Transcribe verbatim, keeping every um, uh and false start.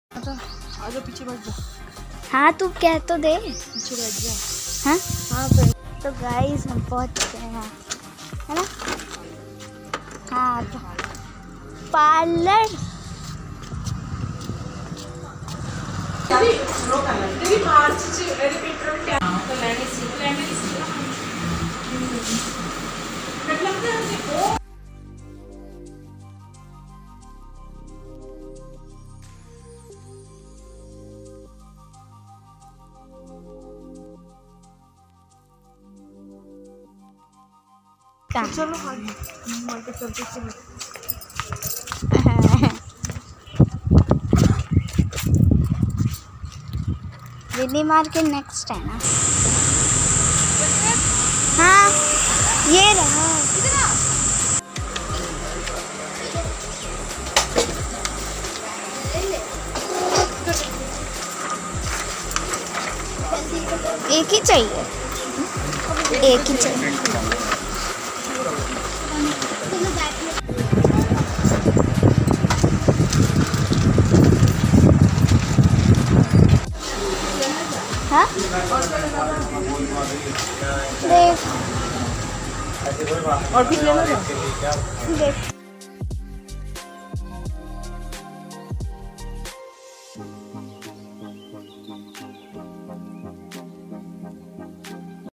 आजा पीछे बैठ जा। हाँ तू कह तो दे। पीछे बैठ जा। हाँ हाँ तो गाइस हम पहुंच चुके हैं, है ना। हाँ तो पार्लर चलो हाँ मार्केट चलते चलो। दिल्ली मार्केट नेक्स्ट है ना। हाँ ये रहा। एक ही चाहिए, एक ही चाहिए। हाँ देख और भी लेना था। देख